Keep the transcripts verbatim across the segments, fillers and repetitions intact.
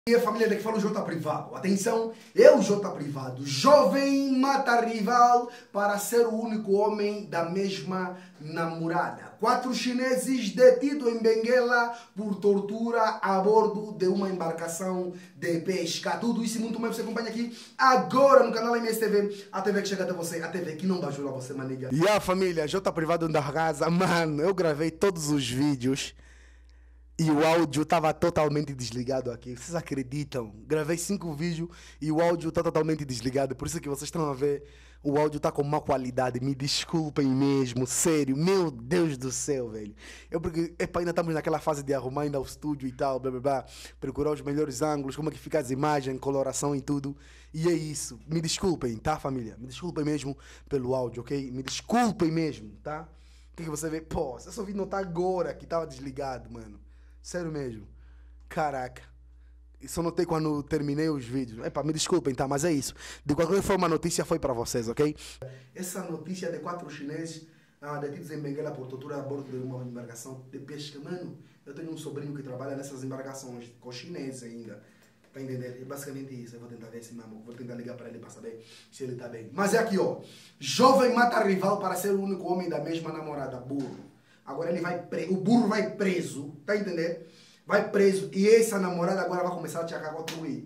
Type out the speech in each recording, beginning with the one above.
E a família daqui fala o J Privado. Atenção, é o J Privado. Jovem mata rival para ser o único homem da mesma namorada. Quatro chineses detidos em Benguela por tortura a bordo de uma embarcação de pesca. Tudo isso e muito mais você acompanha aqui agora no canal M S T V. A T V que chega até você, a T V que não bajula você, maniga. E a família, J Privado da casa. Mano, eu gravei todos os vídeos e o áudio estava totalmente desligado aqui. Vocês acreditam? Gravei cinco vídeos e o áudio está totalmente desligado. Por isso que vocês estão a ver, o áudio está com má qualidade. Me desculpem mesmo, sério. Meu Deus do céu, velho. Eu porque epa, ainda estamos naquela fase de arrumar ainda o estúdio e tal, blá blá blá. Procurar os melhores ângulos, como é que fica as imagens, coloração e tudo. E é isso. Me desculpem, tá, família? Me desculpem mesmo pelo áudio, ok? Me desculpem mesmo, tá? O que, que você vê? Pô, eu só vi notar agora que estava desligado, mano. Sério mesmo. Caraca. Só notei quando terminei os vídeos. Epa, me desculpem, tá? Mas é isso. De qualquer forma, a notícia foi para vocês, ok? Essa notícia de quatro chineses ah, detidos em Benguela por tortura a bordo de uma embarcação de pesca. Mano, eu tenho um sobrinho que trabalha nessas embarcações com chineses ainda. Tá entendendo? É basicamente isso. Eu vou tentar ver se mesmo. Vou tentar ligar para ele para saber se ele tá bem. Mas é aqui, ó. Jovem mata rival para ser o único homem da mesma namorada. Burro. Agora ele vai preso, o burro vai preso, tá entendendo? Vai preso e essa namorada agora vai começar a te construir.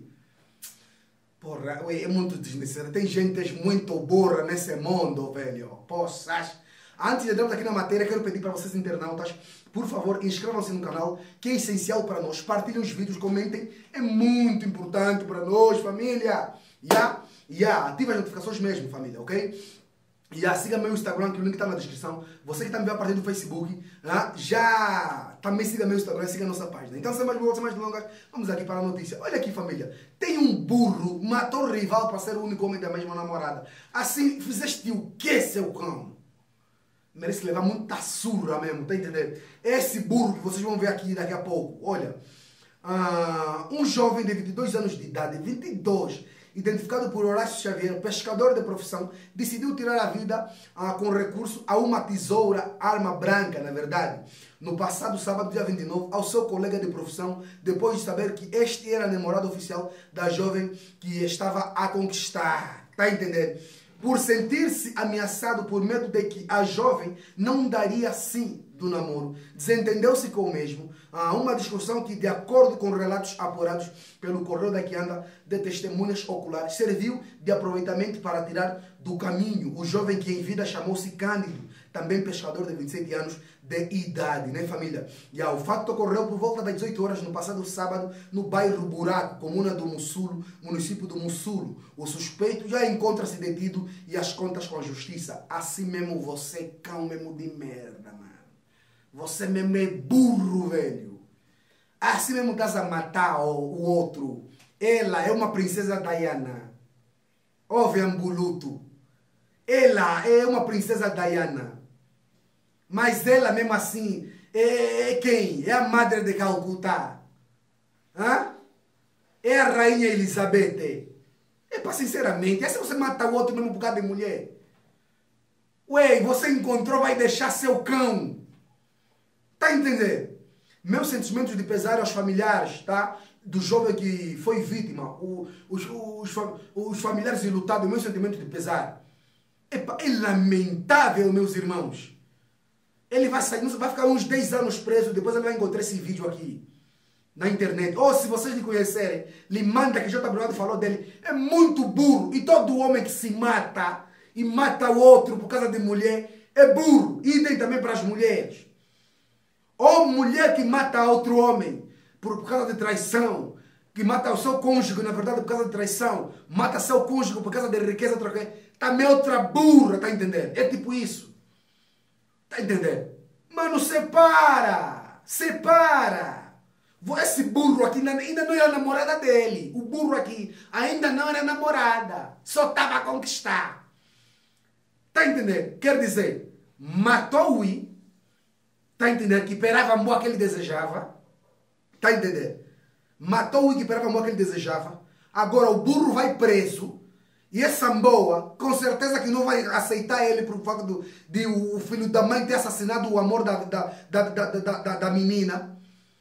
Porra, ué, é muito desnecessário. Tem gente muito burra nesse mundo, velho. Poças. Antes de entrarmos aqui na matéria, quero pedir para vocês internautas, por favor, inscrevam-se no canal, que é essencial para nós. Partilhem os vídeos, comentem, é muito importante para nós, família. Yeah? Yeah. Ativa as notificações mesmo, família, ok? E já siga meu Instagram, que o link está na descrição. Você que está me vendo a partir do Facebook, ah, já também siga meu Instagram, siga a nossa página. Então, sem mais delongas, sem mais delongas, vamos aqui para a notícia. Olha aqui, família. Tem um burro, matou o rival para ser o único homem da mesma namorada. Assim, fizeste o quê, seu cão? Merece levar muita surra mesmo, tá entendendo? Esse burro que vocês vão ver aqui daqui a pouco, olha. Ah, um jovem de vinte e dois anos de idade, vinte e dois, identificado por Horácio Xavier, pescador de profissão, decidiu tirar a vida ah, com recurso a uma tesoura, arma branca, na verdade, no passado sábado, dia vinte e nove, ao seu colega de profissão, depois de saber que este era namorado oficial da jovem que estava a conquistar. Tá entendendo? Por sentir-se ameaçado por medo de que a jovem não daria sim do namoro, desentendeu-se com o mesmo. Há uma discussão que, de acordo com relatos apurados pelo Correio da que anda de testemunhas oculares, serviu de aproveitamento para tirar do caminho o jovem que em vida chamou-se Cândido, também pescador de vinte e sete anos de idade, né, família? E ah, o fato ocorreu por volta das dezoito horas no passado sábado no bairro Buraco, comuna do Mussulo, município do Mussulo. O suspeito já encontra-se detido e as contas com a justiça. Assim mesmo você, cão mesmo de merda, mano. Você mesmo é burro, velho. Assim mesmo estás a matar o, o outro. Ela é uma princesa Diana. Ouve, ambuluto. Ela é uma princesa Diana. Mas ela mesmo assim é, é quem? É a madre de Calcutá. Hã? É a rainha Elizabeth. É para sinceramente, é se você matar o outro mesmo por causa de mulher. Ué, você encontrou, vai deixar seu cão. Tá entendendo? Meus sentimentos de pesar aos familiares, tá? Do jovem que foi vítima, o, os, os, os familiares enlutados, meus sentimentos de pesar. Epa, é lamentável, meus irmãos. Ele vai sair, vai ficar uns dez anos preso, depois ele vai encontrar esse vídeo aqui na internet. Ou se vocês lhe conhecerem, lhe manda que J Privado falou dele. É muito burro. E todo homem que se mata e mata o outro por causa de mulher é burro. Idem também para as mulheres. Ou mulher que mata outro homem por, por causa de traição, que mata o seu cônjuge, na verdade, por causa de traição, mata seu cônjuge por causa de riqueza, outra coisa, também é outra burra, tá entendendo? É tipo isso. Tá entendendo? Mano, separa! Separa! Esse burro aqui ainda não era namorada dele. O burro aqui ainda não era namorada. Só estava a conquistar. Tá entendendo? Quer dizer, matou-o. Tá entendendo? Que esperava a moa que ele desejava. Tá entendendo? Matou o que esperava a moa que ele desejava. Agora o burro vai preso. E essa moa, com certeza que não vai aceitar ele por facto de, de o filho da mãe ter assassinado o amor da, da, da, da, da, da menina.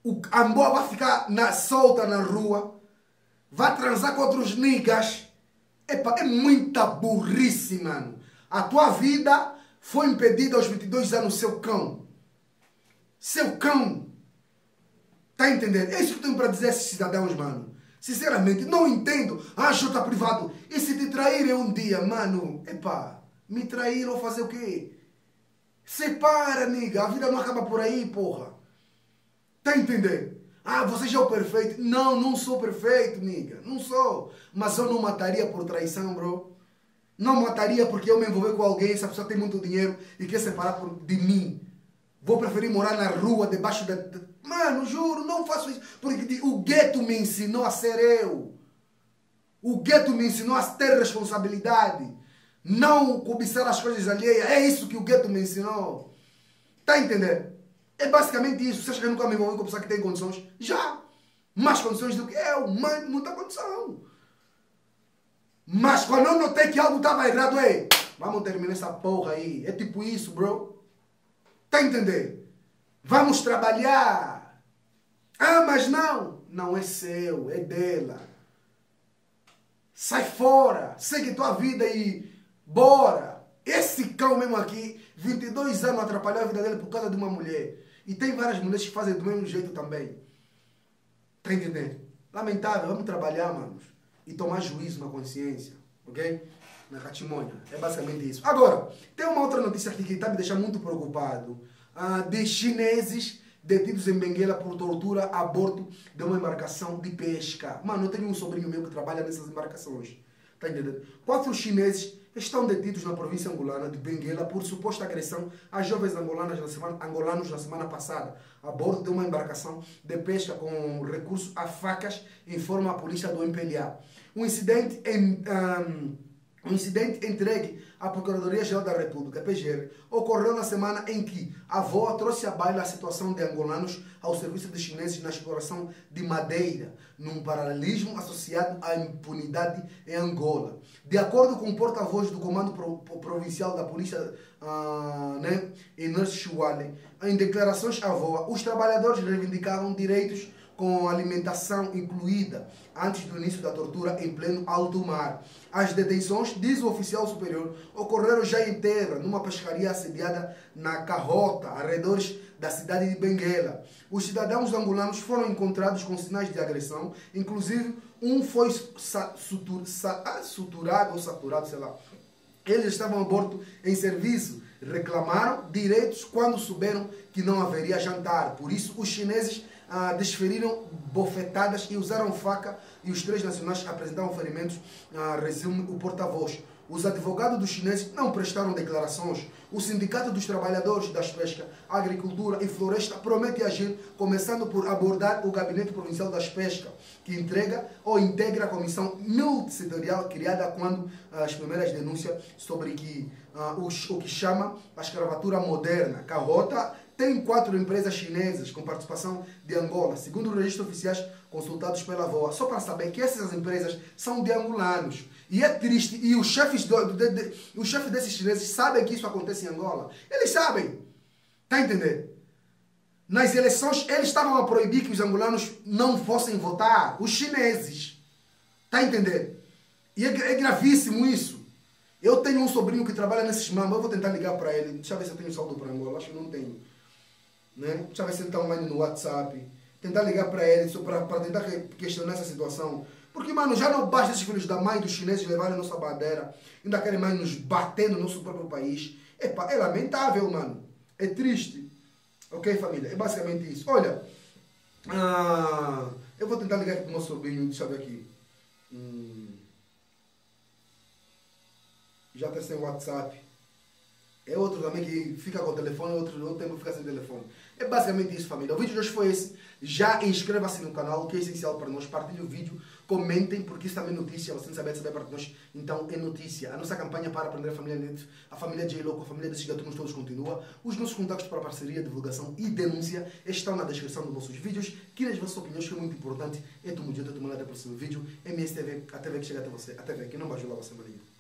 o, a boa vai ficar na, solta na rua, vai transar com outros niggas. Epa, é muita burrice, mano. A tua vida foi impedida aos vinte e dois anos, seu cão. Seu cão. Tá entendendo? É isso que eu tenho para dizer a esses cidadãos, mano. Sinceramente, não entendo. Ah, Jota privado. E se te traírem um dia, mano? Epa, me traíram fazer o quê? Separa, nigga. A vida não acaba por aí, porra. Tá entendendo? Ah, você já é o perfeito. Não, não sou perfeito, nigga. Não sou. Mas eu não mataria por traição, bro. Não mataria porque eu me envolver com alguém, essa pessoa tem muito dinheiro e quer separar por, de mim. Vou preferir morar na rua, debaixo da... Mano, juro, não faço isso. Porque o gueto me ensinou a ser eu. O gueto me ensinou a ter responsabilidade. Não cobiçar as coisas alheias. É isso que o gueto me ensinou. Tá entendendo? É basicamente isso. Você acha que eu nunca me envolvi com pessoa que tem condições? Já. Mais condições do que eu. Mas muita condição. Mas quando eu notei que algo estava errado, ei, vamos terminar essa porra aí. É tipo isso, bro. Tá entendendo? Vamos trabalhar. Ah, mas não. Não é seu, é dela. Sai fora. Segue tua vida e bora. Esse cão mesmo aqui, vinte e dois anos, atrapalhou a vida dele por causa de uma mulher. E tem várias mulheres que fazem do mesmo jeito também. Tá entendendo? Lamentável, vamos trabalhar, manos. E tomar juízo na consciência, ok? Na catimonha. É basicamente isso. Agora, tem uma outra notícia aqui que está me deixando muito preocupado. Ah, de chineses detidos em Benguela por tortura, aborto de uma embarcação de pesca. Mano, eu tenho um sobrinho meu que trabalha nessas embarcações. Tá entendendo? Quatro chineses estão detidos na província angolana de Benguela por suposta agressão a jovens angolanas na semana, angolanos na semana passada, a bordo de uma embarcação de pesca com recurso a facas, informa a polícia do M P L A. Um incidente, em, um, um incidente entregue à Procuradoria-Geral da República, P G R, ocorreu na semana em que a V O A trouxe à baila a situação de angolanos ao serviço de chineses na exploração de madeira, num paralelismo associado à impunidade em Angola. De acordo com o porta-voz do Comando Pro, Provincial da Polícia, uh, né, Inês Chuale, em declarações à V O A, os trabalhadores reivindicavam direitos com alimentação incluída antes do início da tortura em pleno alto mar. As detenções, diz o oficial superior, ocorreram já em terra, numa pescaria assediada na Carrota, arredores da cidade de Benguela. Os cidadãos angolanos foram encontrados com sinais de agressão, inclusive um foi sutur, suturado ou saturado, sei lá. Eles estavam a bordo em serviço, reclamaram direitos quando souberam que não haveria jantar. Por isso, os chineses ah, desferiram bofetadas e usaram faca e os três nacionais apresentaram ferimentos, ah, resume o porta-voz. Os advogados dos chineses não prestaram declarações. O Sindicato dos Trabalhadores das Pescas, Agricultura e Floresta promete agir, começando por abordar o Gabinete Provincial das Pescas, que entrega ou integra a comissão multissetorial criada quando as primeiras denúncias sobre que, uh, os, o que chama a escravatura moderna. Carrota tem quatro empresas chinesas com participação de Angola, segundo os registros oficiais consultados pela V O A. Só para saber que essas empresas são de angolanos. E é triste, e os chefes, do, de, de, os chefes desses chineses sabem que isso acontece em Angola. Eles sabem. Tá entendendo? Nas eleições, eles estavam a proibir que os angolanos não fossem votar. Os chineses. Tá entendendo? E é, é gravíssimo isso. Eu tenho um sobrinho que trabalha nesses mambos. Eu vou tentar ligar para ele. Deixa eu ver se eu tenho saldo para Angola. Acho que não tenho. Né? Deixa eu ver se ele está online no WhatsApp. Tentar ligar para ele para tentar questionar essa situação. Porque, mano, já não basta esses filhos da mãe dos chineses levarem a nossa bandeira, ainda querem mais nos bater no nosso próprio país. Epa, é lamentável, mano. É triste. Ok, família? É basicamente isso. Olha, ah, eu vou tentar ligar aqui pro meu sobrinho, deixa eu ver aqui. Hum, já está sem WhatsApp. É outro também que fica com o telefone, outro outro tempo fica sem telefone. É basicamente isso, família. O vídeo de hoje foi esse. Já inscreva-se no canal, que é essencial para nós. Partilhe o vídeo, comentem, porque isso também é notícia. Você não sabe saber para nós, então é notícia. A nossa campanha para aprender a família Neto, a família J-Loco, a família desses gatunos todos continua. Os nossos contatos para parceria, divulgação e denúncia estão na descrição dos nossos vídeos. Que nas vossas opiniões, que é muito importante. É tudo muito, é tudo muito. Até o próximo vídeo. M S T V, a T V que chega até você. A T V que não vai ajudar você, maninho.